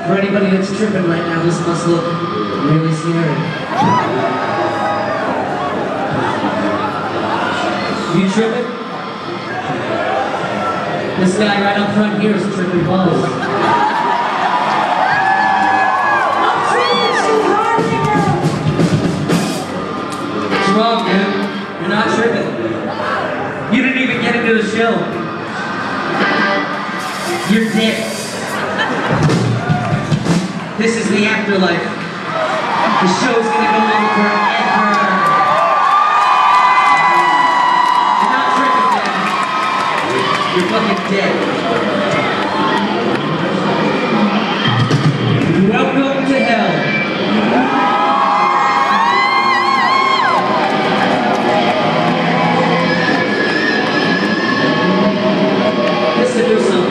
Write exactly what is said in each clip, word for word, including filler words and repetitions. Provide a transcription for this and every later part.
For anybody that's tripping right now, this must look really scary. You tripping? This guy right up front here is tripping balls. I'm tripping too hard right now. What's wrong, dude? You're not tripping. You didn't even get into the show. You're dead. This is the afterlife. The show's gonna go on forever. You're not tripping, man. You're fucking dead. Welcome to hell. Listen to something.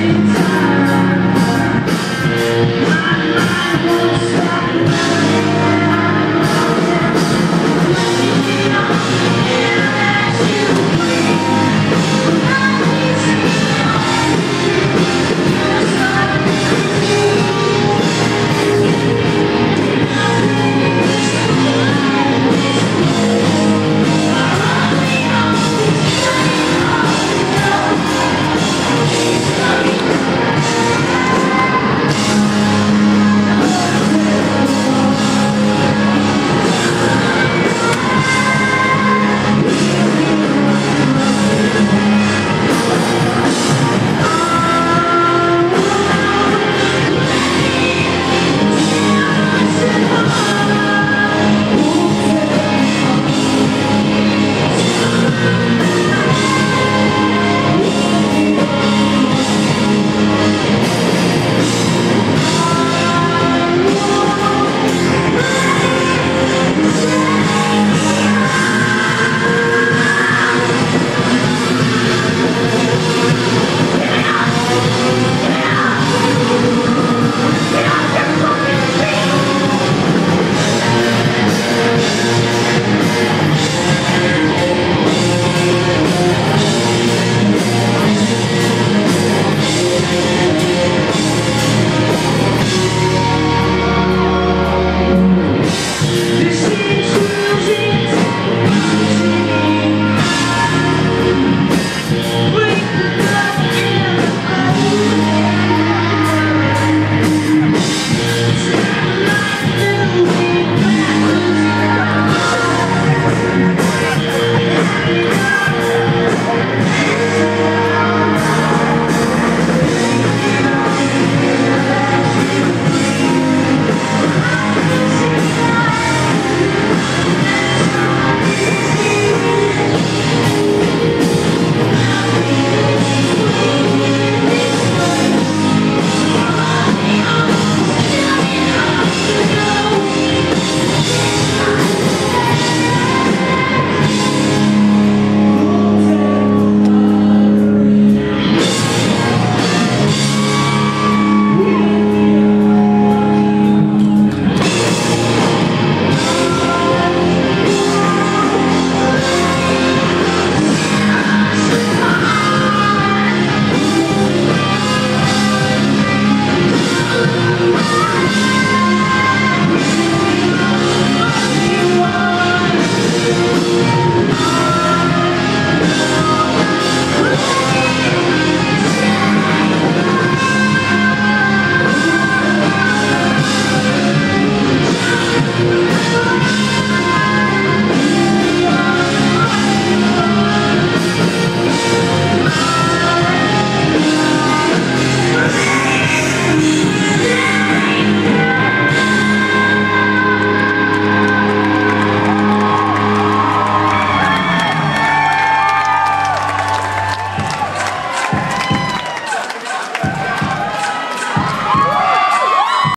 Stop.